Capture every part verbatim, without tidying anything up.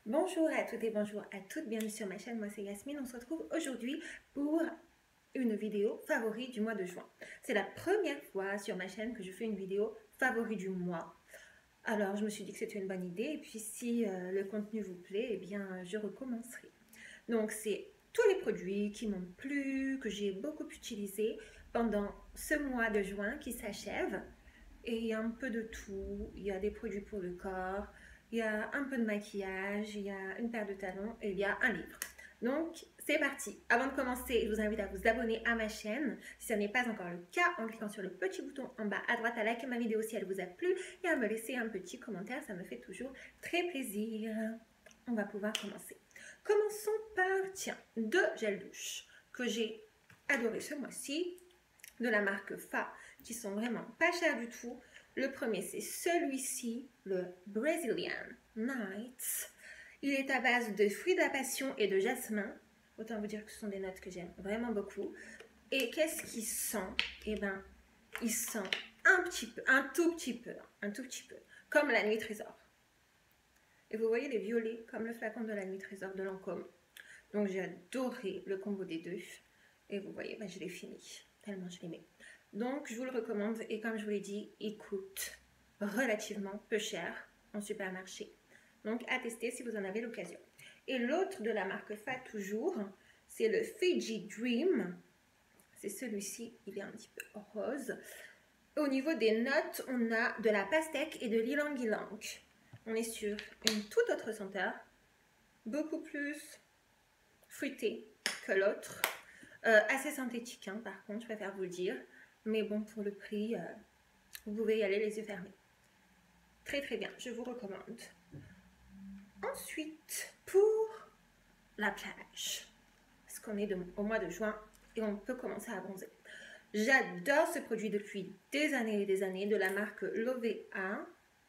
Bonjour à toutes et bonjour à toutes, bienvenue sur ma chaîne, moi c'est Yasmine. On se retrouve aujourd'hui pour une vidéo favori du mois de juin. C'est la première fois sur ma chaîne que je fais une vidéo favori du mois. Alors je me suis dit que c'était une bonne idée et puis si euh, le contenu vous plaît, eh bien je recommencerai. Donc c'est tous les produits qui m'ont plu, que j'ai beaucoup utilisé pendant ce mois de juin qui s'achève. Et il y a un peu de tout, il y a des produits pour le corps, il y a un peu de maquillage, il y a une paire de talons et il y a un livre. Donc, c'est parti. Avant de commencer, je vous invite à vous abonner à ma chaîne si ce n'est pas encore le cas en cliquant sur le petit bouton en bas à droite, à liker ma vidéo si elle vous a plu et à me laisser un petit commentaire, ça me fait toujours très plaisir. On va pouvoir commencer. Commençons par, tiens, deux gels douche que j'ai adoré ce mois-ci, de la marque Fa, qui sont vraiment pas chers du tout. Le premier, c'est celui-ci, le Brazilian Nights. Il est à base de fruits de la passion et de jasmin. Autant vous dire que ce sont des notes que j'aime vraiment beaucoup. Et qu'est-ce qu'il sent? Eh ben, il sent un petit peu, un tout petit peu, un tout petit peu, comme la Nuit Trésor. Et vous voyez les violets, comme le flacon de la Nuit Trésor de Lancôme. Donc j'ai adoré le combo des deux. Et vous voyez, ben, je l'ai fini, tellement je l'aimais. Donc je vous le recommande et comme je vous l'ai dit, il coûte relativement peu cher en supermarché. Donc à tester si vous en avez l'occasion. Et l'autre de la marque Fa toujours, c'est le Fiji Dream. C'est celui-ci, il est un petit peu rose. Au niveau des notes, on a de la pastèque et de l'ylang-ylang. On est sur une toute autre senteur, beaucoup plus fruitée que l'autre. Euh, assez synthétique, hein, par contre, je préfère vous le dire. Mais bon, pour le prix, euh, vous pouvez y aller les yeux fermés. Très très bien, je vous recommande. Ensuite, pour la plage, parce qu'on est de, au mois de juin et on peut commencer à bronzer. J'adore ce produit depuis des années et des années de la marque Lovea.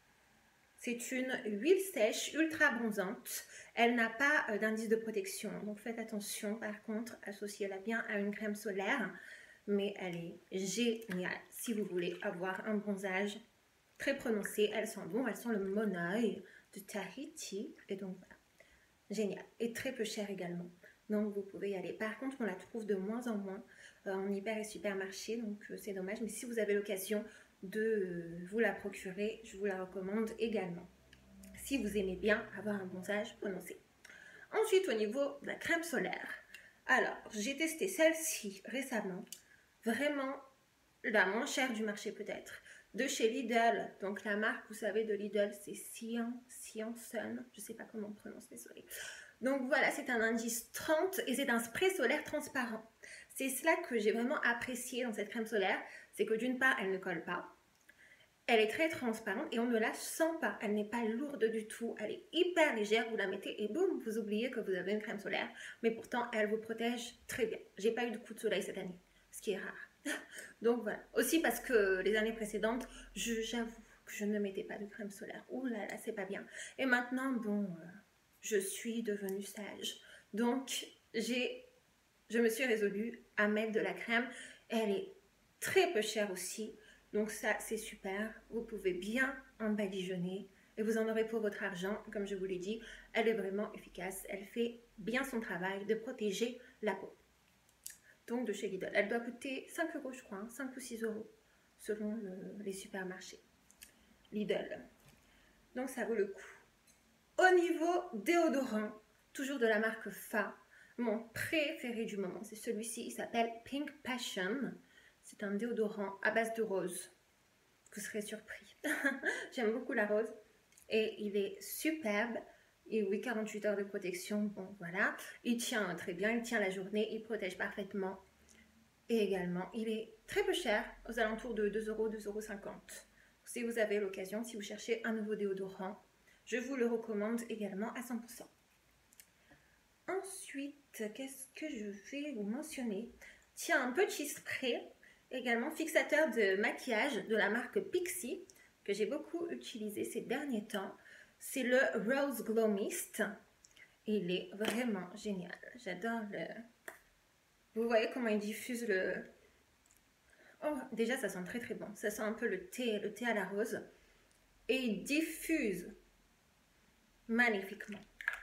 C'est une huile sèche ultra bronzante. Elle n'a pas euh, d'indice de protection, donc faites attention. Par contre, associez-la bien à une crème solaire. Mais elle est géniale si vous voulez avoir un bronzage très prononcé. Elle sent bon, elle sent le monoeil de Tahiti. Et donc voilà, génial. Et très peu cher également. Donc vous pouvez y aller. Par contre, on la trouve de moins en moins euh, en hyper et supermarché. Donc euh, c'est dommage. Mais si vous avez l'occasion de euh, vous la procurer, je vous la recommande également. Si vous aimez bien avoir un bronzage prononcé. Ensuite, au niveau de la crème solaire. Alors, j'ai testé celle-ci récemment. Vraiment la moins chère du marché peut-être. De chez Lidl. Donc la marque, vous savez, de Lidl, c'est Cyan, Cyan Sun. Je ne sais pas comment on prononce, désolé. Donc voilà, c'est un indice trente et c'est un spray solaire transparent. C'est cela que j'ai vraiment apprécié dans cette crème solaire. C'est que d'une part, elle ne colle pas. Elle est très transparente et on ne la sent pas. Elle n'est pas lourde du tout. Elle est hyper légère. Vous la mettez et boum, vous oubliez que vous avez une crème solaire. Mais pourtant, elle vous protège très bien. J'ai pas eu de coup de soleil cette année, ce qui est rare. Donc voilà. Aussi parce que les années précédentes, j'avoue que je ne mettais pas de crème solaire. Ouh là là, c'est pas bien. Et maintenant, bon, euh, je suis devenue sage. Donc, j'ai, je me suis résolue à mettre de la crème. Elle est très peu chère aussi. Donc ça, c'est super. Vous pouvez bien en badigeonner et vous en aurez pour votre argent. Comme je vous l'ai dit, elle est vraiment efficace. Elle fait bien son travail de protéger la peau. Donc de chez Lidl. Elle doit coûter cinq euros, je crois, hein, cinq ou six euros selon le, les supermarchés. Lidl. Donc ça vaut le coup. Au niveau déodorant, toujours de la marque Fa, mon préféré du moment, c'est celui-ci. Il s'appelle Pink Passion. C'est un déodorant à base de rose. Vous serez surpris. J'aime beaucoup la rose. Et il est superbe. Et oui, quarante-huit heures de protection. Bon, voilà. Il tient très bien. Il tient la journée. Il protège parfaitement. Et également, il est très peu cher. Aux alentours de deux euros, deux euros cinquante. Si vous avez l'occasion, si vous cherchez un nouveau déodorant, je vous le recommande également à cent pour cent. Ensuite, qu'est-ce que je vais vous mentionner? Tiens, un petit spray. Également fixateur de maquillage de la marque Pixi que j'ai beaucoup utilisé ces derniers temps. C'est le Rose Glow Mist. Il est vraiment génial. J'adore le... Vous voyez comment il diffuse le... Oh, déjà ça sent très très bon. Ça sent un peu le thé, le thé à la rose. Et il diffuse magnifiquement.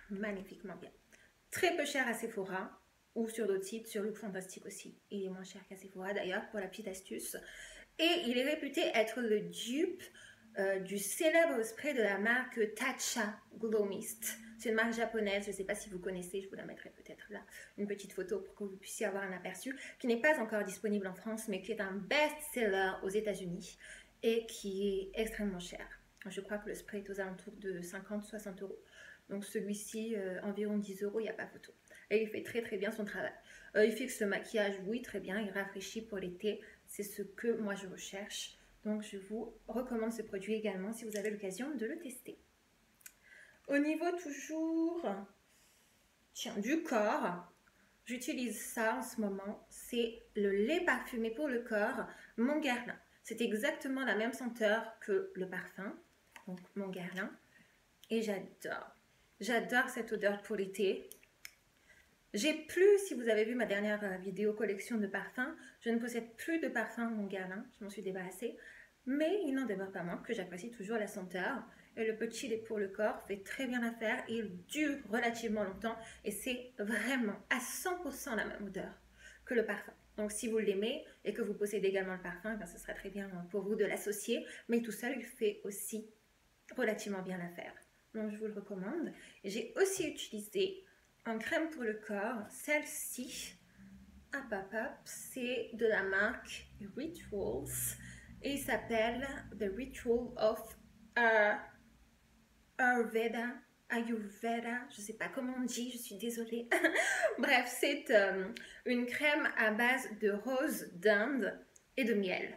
magnifiquement bien. Très peu cher à Sephora ou sur d'autres sites, sur Look Fantastic aussi. Il est moins cher qu'à Sephora d'ailleurs, pour la petite astuce. Et il est réputé être le dupe euh, du célèbre spray de la marque Tatcha Glow Mist. C'est une marque japonaise, je ne sais pas si vous connaissez, je vous la mettrai peut-être là, une petite photo pour que vous puissiez avoir un aperçu, qui n'est pas encore disponible en France, mais qui est un best-seller aux États-Unis et qui est extrêmement cher. Je crois que le spray est aux alentours de cinquante à soixante euros. Donc celui-ci, euh, environ dix euros, il n'y a pas photo. Et il fait très très bien son travail. Euh, il fixe le maquillage, oui, très bien. Il rafraîchit pour l'été. C'est ce que moi je recherche. Donc je vous recommande ce produit également si vous avez l'occasion de le tester. Au niveau toujours tiens, du corps, j'utilise ça en ce moment. C'est le lait parfumé pour le corps, Mon Guerlain. C'est exactement la même senteur que le parfum, donc Mon Guerlain. Et j'adore. J'adore cette odeur pour l'été. J'ai plus, si vous avez vu ma dernière vidéo collection de parfums, je ne possède plus de parfum Mon Guerlain, je m'en suis débarrassée. Mais il n'en demeure pas moins que j'apprécie toujours la senteur. Et le petit lait pour le corps fait très bien l'affaire. Il dure relativement longtemps et c'est vraiment à cent pour cent la même odeur que le parfum. Donc si vous l'aimez et que vous possédez également le parfum, ben, ce sera très bien pour vous de l'associer. Mais tout seul, il fait aussi relativement bien l'affaire. Donc je vous le recommande. J'ai aussi utilisé en crème pour le corps, celle-ci, hop hop hop, c'est de la marque Rituals et il s'appelle The Ritual of uh, Ayurveda, Ayurveda, je ne sais pas comment on dit, je suis désolée. Bref, c'est euh, une crème à base de rose d'Inde et de miel.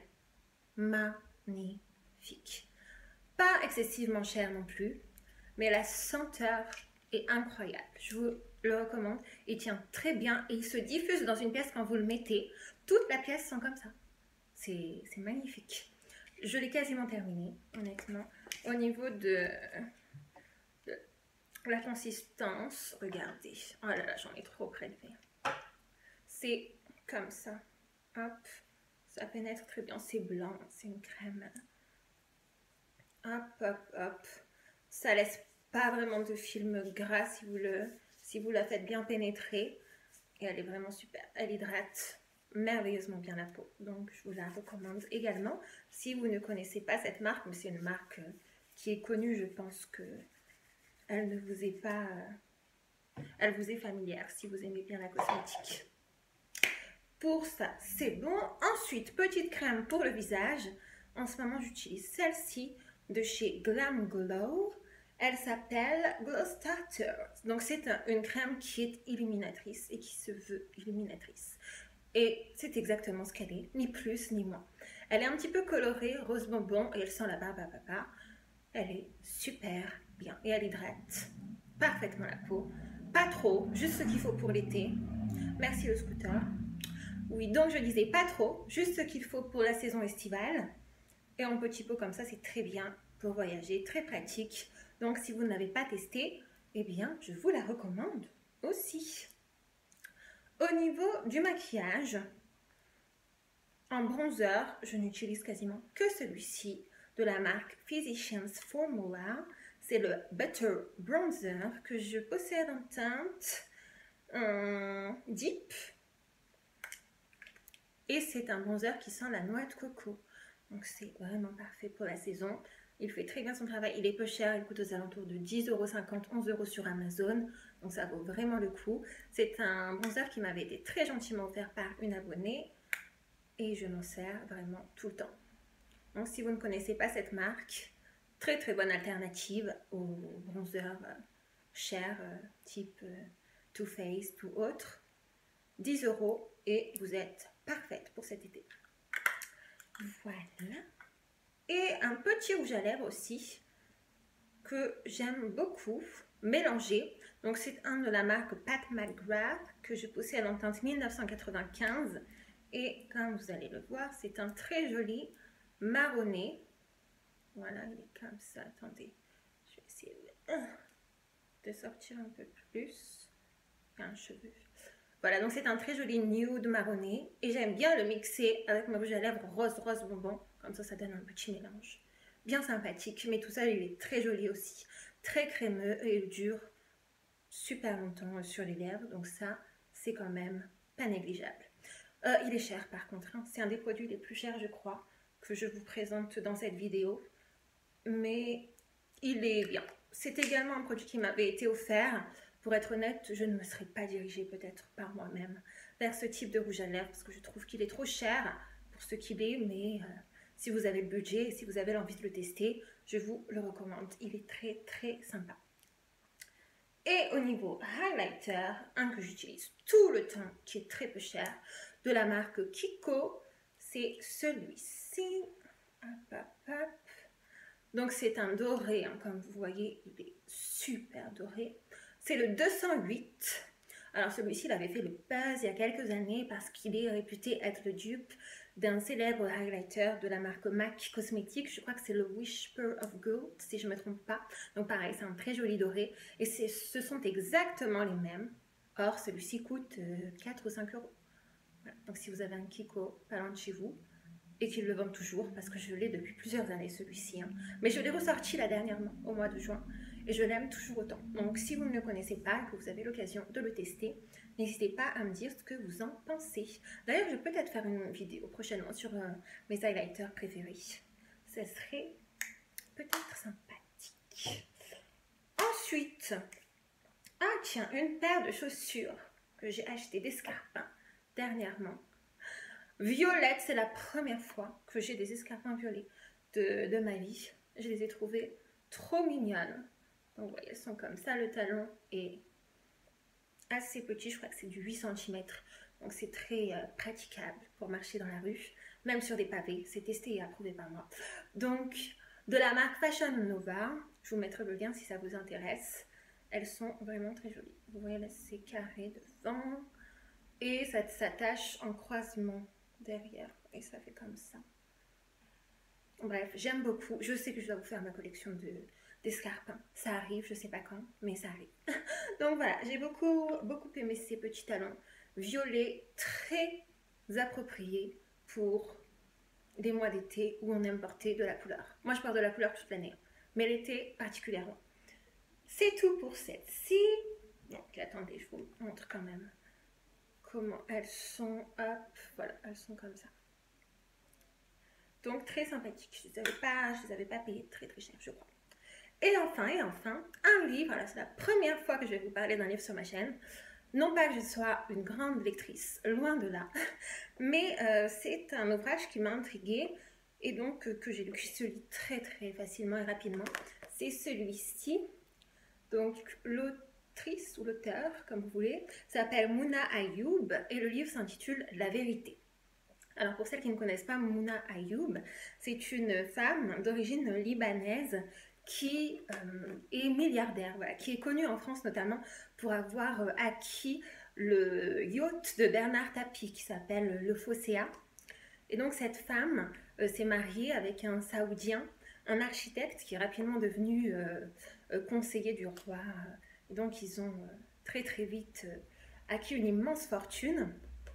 Magnifique. Pas excessivement cher non plus, mais la senteur est incroyable. Je vous le recommande. Il tient très bien et il se diffuse dans une pièce quand vous le mettez. Toute la pièce sent comme ça. C'est magnifique. Je l'ai quasiment terminé, honnêtement. Au niveau de, de la consistance, regardez. Oh là là, j'en ai trop prélevé. C'est comme ça. Hop, ça pénètre très bien. C'est blanc, c'est une crème. Hop, hop, hop. Ça laisse pas vraiment de film gras si vous, le, si vous la faites bien pénétrer. Et elle est vraiment super. Elle hydrate merveilleusement bien la peau. Donc, je vous la recommande également. Si vous ne connaissez pas cette marque, mais c'est une marque qui est connue, je pense que elle ne vous est pas... Elle vous est familière si vous aimez bien la cosmétique. Pour ça, c'est bon. Ensuite, petite crème pour le visage. En ce moment, j'utilise celle-ci de chez Glam Glow. Elle s'appelle Glow Starter. Donc, c'est un, une crème qui est illuminatrice et qui se veut illuminatrice. Et c'est exactement ce qu'elle est, ni plus ni moins. Elle est un petit peu colorée, rose bonbon, et elle sent la barbe à papa. Elle est super bien et elle hydrate parfaitement la peau. Pas trop, juste ce qu'il faut pour l'été. Merci le scooter. Oui, donc je disais pas trop, juste ce qu'il faut pour la saison estivale. Et en petit pot comme ça, c'est très bien pour voyager, très pratique. Donc si vous n'avez pas testé, eh bien, je vous la recommande aussi. Au niveau du maquillage, en bronzer, je n'utilise quasiment que celui-ci de la marque Physicians Formula. C'est le Butter Bronzer que je possède en teinte euh, Deep. Et c'est un bronzer qui sent la noix de coco. Donc c'est vraiment parfait pour la saison. Il fait très bien son travail. Il est peu cher, il coûte aux alentours de dix euros cinquante, onze euros sur Amazon. Donc ça vaut vraiment le coup. C'est un bronzer qui m'avait été très gentiment offert par une abonnée. Et je m'en sers vraiment tout le temps. Donc si vous ne connaissez pas cette marque, très très bonne alternative aux bronzers chers, type Too Faced ou autre. dix euros et vous êtes parfaite pour cet été. Voilà. Et un petit rouge à lèvres aussi que j'aime beaucoup mélanger. Donc c'est un de la marque Pat McGrath que je possède en teinte mille neuf cent quatre-vingt-quinze. Et comme vous allez le voir, c'est un très joli marronné. Voilà, il est comme ça. Attendez, je vais essayer de, de sortir un peu plus. Un cheveu. Voilà, donc c'est un très joli nude marronné. Et j'aime bien le mixer avec mon rouge à lèvres rose, rose bonbon. Comme ça, ça donne un petit mélange. Bien sympathique, mais tout ça, il est très joli aussi. Très crémeux et il dure super longtemps sur les lèvres, donc ça, c'est quand même pas négligeable. Euh, il est cher par contre, hein. C'est un des produits les plus chers, je crois, que je vous présente dans cette vidéo, mais il est bien. C'est également un produit qui m'avait été offert. Pour être honnête, je ne me serais pas dirigée peut-être par moi-même vers ce type de rouge à lèvres parce que je trouve qu'il est trop cher pour ce qu'il est, mais euh, si vous avez le budget et si vous avez l'envie de le tester, je vous le recommande. Il est très très sympa. Et au niveau highlighter, un que j'utilise tout le temps, qui est très peu cher, de la marque Kiko, c'est celui-ci. Hop, hop, hop. Donc c'est un doré, hein, comme vous voyez, il est super doré. C'est le deux cent huit. Alors celui-ci, il avait fait le buzz il y a quelques années parce qu'il est réputé être le dupe d'un célèbre highlighter de la marque MAC Cosmetics. Je crois que c'est le Whisper of Gold, si je ne me trompe pas. Donc pareil, c'est un très joli doré. Et ce sont exactement les mêmes. Or, celui-ci coûte euh, quatre ou cinq euros. Voilà. Donc si vous avez un Kiko pas loin de chez vous, et qu'ils le vendent toujours, parce que je l'ai depuis plusieurs années celui-ci. Hein. Mais je l'ai ressorti là dernièrement, au mois de juin, et je l'aime toujours autant. Donc si vous ne le connaissez pas, que vous avez l'occasion de le tester, n'hésitez pas à me dire ce que vous en pensez. D'ailleurs, je vais peut-être faire une vidéo prochainement sur euh, mes highlighters préférés. Ce serait peut-être sympathique. Ensuite, ah tiens, une paire de chaussures que j'ai acheté d'escarpins dernièrement. Violette, c'est la première fois que j'ai des escarpins violets de, de ma vie. Je les ai trouvées trop mignonnes. Donc, vous voyez, elles sont comme ça. Le talon est assez petit. Je crois que c'est du huit centimètres. Donc, c'est très euh, praticable pour marcher dans la rue. Même sur des pavés. C'est testé et approuvé par moi. Donc, de la marque Fashion Nova. Je vous mettrai le lien si ça vous intéresse. Elles sont vraiment très jolies. Vous voyez, là, c'est carré devant. Et ça s'attache en croisement derrière et ça fait comme ça. Bref, j'aime beaucoup. Je sais que je dois vous faire ma collection de d'escarpins. Ça arrive, je sais pas quand, mais ça arrive. Donc voilà, j'ai beaucoup beaucoup aimé ces petits talons violets très appropriés pour des mois d'été où on aime porter de la couleur. Moi, je porte de la couleur toute l'année, mais l'été particulièrement. C'est tout pour cette-ci. Donc attendez, je vous montre quand même comment elles sont. Hop, voilà, elles sont comme ça. Donc très sympathiques. Je ne les avais pas, je les avais pas payées très très cher, je crois. Et enfin, et enfin, un livre. Alors c'est la première fois que je vais vous parler d'un livre sur ma chaîne. Non pas que je sois une grande lectrice, loin de là, mais euh, c'est un ouvrage qui m'a intriguée et donc euh, que j'ai lu, qui se lit très très facilement et rapidement. C'est celui-ci. Donc l'autrice ou l'auteur, comme vous voulez, s'appelle Mouna Ayoub et le livre s'intitule La vérité. Alors pour celles qui ne connaissent pas Mouna Ayoub, c'est une femme d'origine libanaise qui euh, est milliardaire, voilà, qui est connue en France notamment pour avoir euh, acquis le yacht de Bernard Tapie qui s'appelle le Phocéa. Et donc cette femme euh, s'est mariée avec un Saoudien, un architecte qui est rapidement devenu euh, euh, conseiller du roi. Et donc ils ont euh, très très vite euh, acquis une immense fortune.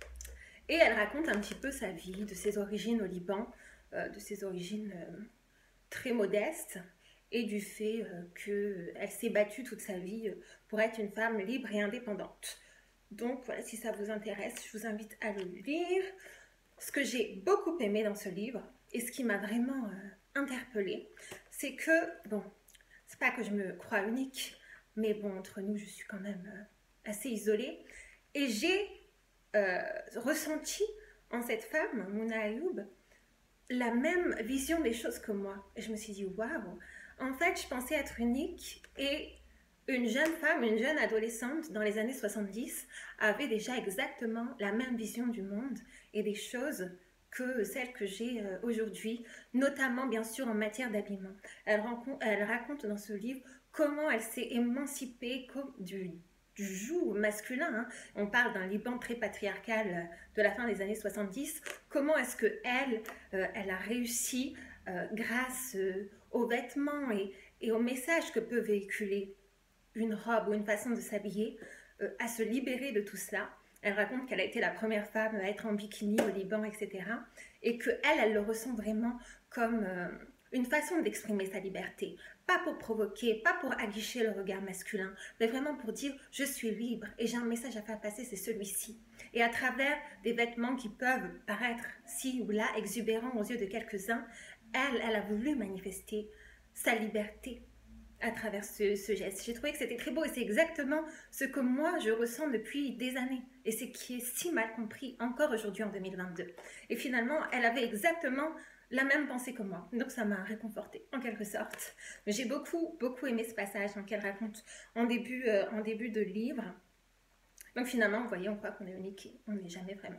Et elle raconte un petit peu sa vie, de ses origines au Liban, euh, de ses origines euh, très modestes et du fait euh, qu'elle s'est battue toute sa vie pour être une femme libre et indépendante. Donc voilà, si ça vous intéresse, je vous invite à le lire. Ce que j'ai beaucoup aimé dans ce livre et ce qui m'a vraiment euh, interpellée, c'est que, bon, c'est pas que je me crois unique, mais bon, entre nous, je suis quand même euh, assez isolée. Et j'ai euh, ressenti en cette femme, Mouna Ayoub, la même vision des choses que moi. Et je me suis dit, waouh, en fait, je pensais être unique et une jeune femme, une jeune adolescente dans les années soixante-dix avait déjà exactement la même vision du monde et des choses que celles que j'ai euh, aujourd'hui, notamment bien sûr en matière d'habillement. Elle, elle raconte dans ce livre comment elle s'est émancipée du, du joug masculin. Hein. On parle d'un Liban très patriarcal de la fin des années soixante-dix. Comment est-ce qu'elle, euh, elle a réussi euh, grâce euh, aux vêtements et, et aux messages que peut véhiculer une robe ou une façon de s'habiller, euh, à se libérer de tout cela. Elle raconte qu'elle a été la première femme à être en bikini au Liban, et cetera. Et qu'elle, elle le ressent vraiment comme, euh, une façon d'exprimer sa liberté. Pas pour provoquer, pas pour aguicher le regard masculin, mais vraiment pour dire « je suis libre et j'ai un message à faire passer, c'est celui-ci ». Et à travers des vêtements qui peuvent paraître ci ou là exubérants aux yeux de quelques-uns, elle, elle a voulu manifester sa liberté à travers ce, ce geste. J'ai trouvé que c'était très beau et c'est exactement ce que moi je ressens depuis des années. Et c'est qui est si mal compris encore aujourd'hui en deux mille vingt-deux. Et finalement, elle avait exactement la même pensée que moi. Donc ça m'a réconfortée en quelque sorte. J'ai beaucoup, beaucoup aimé ce passage donc, qu'elle raconte en début, euh, en début de livre. Donc finalement, vous voyez, on croit qu'on est unique, on n'est jamais vraiment.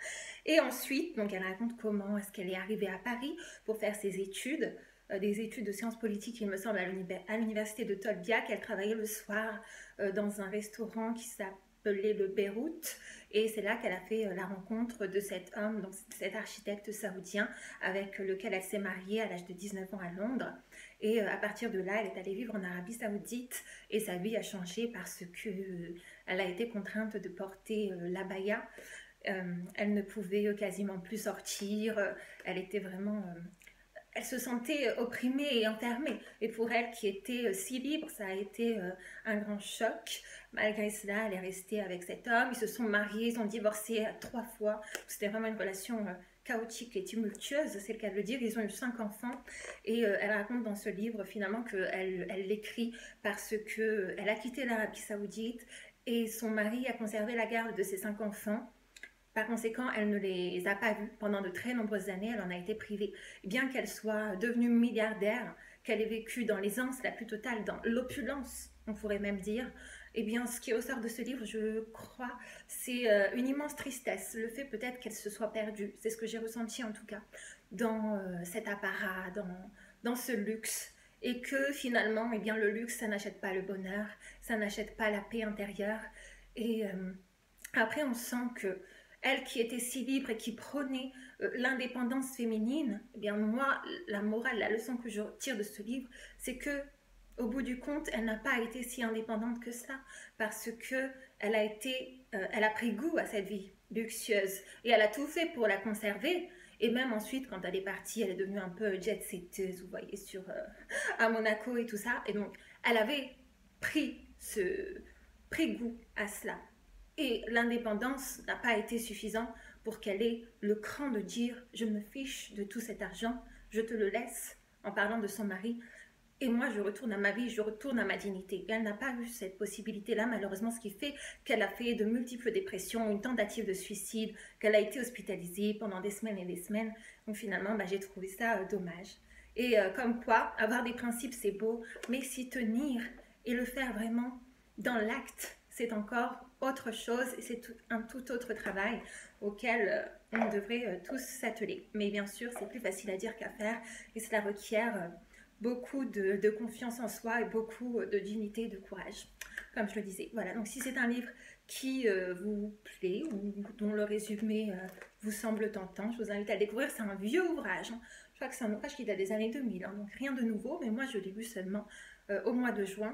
Et ensuite, donc elle raconte comment est-ce qu'elle est arrivée à Paris pour faire ses études, euh, des études de sciences politiques, il me semble, à l'université de Tolbiac. Elle travaillait le soir euh, dans un restaurant qui s'appelait le Beyrouth. Et c'est là qu'elle a fait euh, la rencontre de cet homme, donc cet architecte saoudien, avec lequel elle s'est mariée à l'âge de dix-neuf ans à Londres. Et euh, à partir de là, elle est allée vivre en Arabie Saoudite et sa vie a changé parce que euh, elle a été contrainte de porter euh, l'abaya. Euh, elle ne pouvait euh, quasiment plus sortir. Euh, elle était vraiment, euh, elle se sentait opprimée et enfermée. Et pour elle, qui était euh, si libre, ça a été euh, un grand choc. Malgré cela, elle est restée avec cet homme. Ils se sont mariés, ils ont divorcé euh, trois fois. C'était vraiment une relation euh, chaotique et tumultueuse, c'est le cas de le dire. Ils ont eu cinq enfants et euh, elle raconte dans ce livre finalement qu'elle elle l'écrit parce qu'elle a quitté l'Arabie Saoudite et son mari a conservé la garde de ses cinq enfants. Par conséquent, elle ne les a pas vus pendant de très nombreuses années, elle en a été privée. Bien qu'elle soit devenue milliardaire, qu'elle ait vécu dans l'aisance la plus totale, dans l'opulence, on pourrait même dire, eh bien, ce qui ressort de ce livre, je crois, c'est euh, une immense tristesse. Le fait peut-être qu'elle se soit perdue, c'est ce que j'ai ressenti en tout cas, dans euh, cet apparat, dans, dans ce luxe. Et que finalement, eh bien, le luxe, ça n'achète pas le bonheur, ça n'achète pas la paix intérieure. Et euh, après, on sent que elle qui était si libre et qui prônait euh, l'indépendance féminine, eh bien moi, la morale, la leçon que je tire de ce livre, c'est que au bout du compte, elle n'a pas été si indépendante que ça, parce que elle a été, euh, elle a pris goût à cette vie luxueuse et elle a tout fait pour la conserver. Et même ensuite, quand elle est partie, elle est devenue un peu jet-setteuse, vous voyez, sur euh, à Monaco et tout ça. Et donc, elle avait pris ce pris goût à cela. Et l'indépendance n'a pas été suffisante pour qu'elle ait le cran de dire « je me fiche de tout cet argent, je te le laisse » en parlant de son mari. Et moi, je retourne à ma vie, je retourne à ma dignité. Et elle n'a pas eu cette possibilité-là, malheureusement, ce qui fait qu'elle a fait de multiples dépressions, une tentative de suicide, qu'elle a été hospitalisée pendant des semaines et des semaines. Donc finalement, bah, j'ai trouvé ça euh, dommage. Et euh, comme quoi, avoir des principes, c'est beau, mais s'y tenir et le faire vraiment dans l'acte, c'est encore autre chose et c'est tout, un tout autre travail auquel euh, on devrait euh, tous s'atteler. Mais bien sûr, c'est plus facile à dire qu'à faire et cela requiert euh, beaucoup de, de confiance en soi et beaucoup de dignité et de courage, comme je le disais. Voilà, donc si c'est un livre qui euh, vous plaît ou dont le résumé euh, vous semble tentant, je vous invite à le découvrir. C'est un vieux ouvrage, hein. Je crois que c'est un ouvrage qui date des années deux mille, hein, donc rien de nouveau, mais moi je l'ai lu seulement euh, au mois de juin.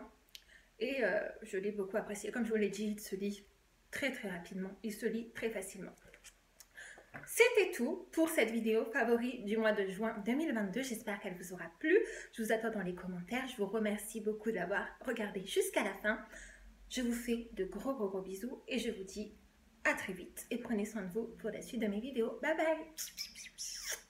Et euh, je l'ai beaucoup apprécié. Comme je vous l'ai dit, il se lit très très rapidement. Il se lit très facilement. C'était tout pour cette vidéo favori du mois de juin deux mille vingt-deux. J'espère qu'elle vous aura plu. Je vous attends dans les commentaires. Je vous remercie beaucoup d'avoir regardé jusqu'à la fin. Je vous fais de gros gros gros bisous et je vous dis à très vite. Et prenez soin de vous pour la suite de mes vidéos. Bye bye.